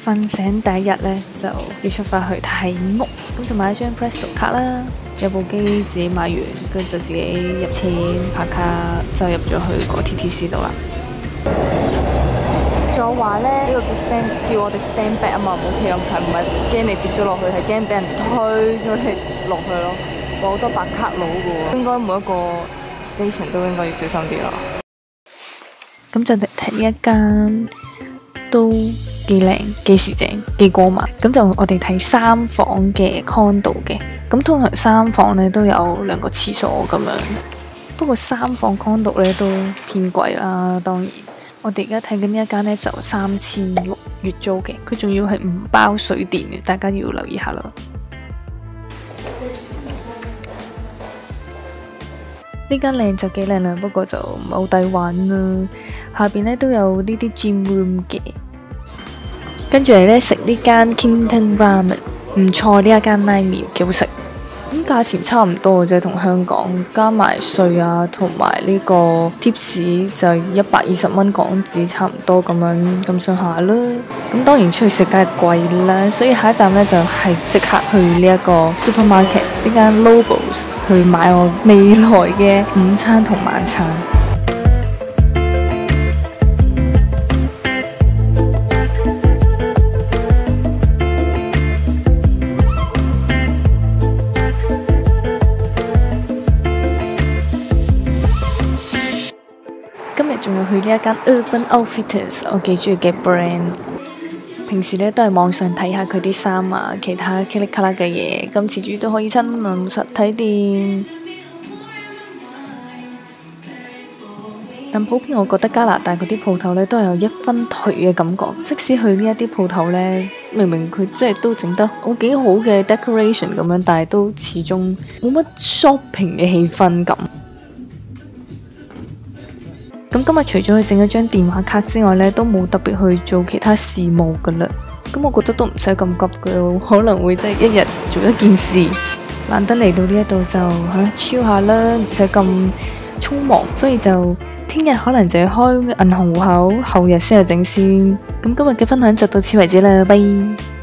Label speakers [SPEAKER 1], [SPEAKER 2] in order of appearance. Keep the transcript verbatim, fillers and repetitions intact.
[SPEAKER 1] 瞓醒第一日咧就要出發去睇屋，咁就買咗張 Presto 卡啦，有部機自己買完，跟住就自己入錢拍卡，就入咗去個 T T C 度啦。仲有話咧，呢、這個叫 stand， 叫我哋 stand back 啊嘛，冇企咁近，唔係驚你跌咗落去，係驚俾人推咗你落去咯。有好多白卡佬嘅喎，應該每一個 station 都應該要小心啲咯。咁就嚟睇呢一間都幾靚、幾時整、幾過萬。咁就我哋睇三房嘅 condo 嘅，咁通常三房咧都有兩個廁所咁樣。不過三房 condo 咧都偏貴啦，當然。我哋而家睇緊呢一間咧就三千六月租嘅，佢仲要係唔包水電嘅，大家要留意下啦。呢間靚就幾靚啦，不過就唔係好抵玩啦。下邊咧都有呢啲 gym room 嘅，跟住嚟咧食呢間 Kingston Ramen， 唔錯，呢一間拉麵幾好食。咁價錢差唔多嘅啫，同香港加埋稅啊，同埋呢個 tips 就一百二十蚊港紙差唔多咁樣咁上下啦。咁當然出去食梗係貴啦，所以下一站咧就係、是、即刻去呢一個 supermarket 呢間 Lobos 去買我未來嘅午餐同晚餐。今日仲有去呢一間 Urban Outfitters， 我幾中意嘅 brand。平時咧都係網上睇下佢啲衫啊，其他噼里卡啦嘅嘢，今次終於都可以親臨實體店。但普遍我覺得加拿大嗰啲鋪頭咧都係有一分頹嘅感覺，即使去呢一啲鋪頭咧，明明佢即係都整得好幾好嘅 decoration 咁樣，但係都始終冇乜 shopping 嘅氣氛感。咁今日除咗去整咗張電話卡之外咧，都冇特別去做其他事務噶啦。咁我覺得都唔使咁急嘅，可能會即係一日做一件事。難得嚟到呢一度就吓 chill 下啦，唔使咁匆忙，所以就聽日可能就要開銀行戶口，後日先去整先。咁今日嘅分享就到此為止啦，拜。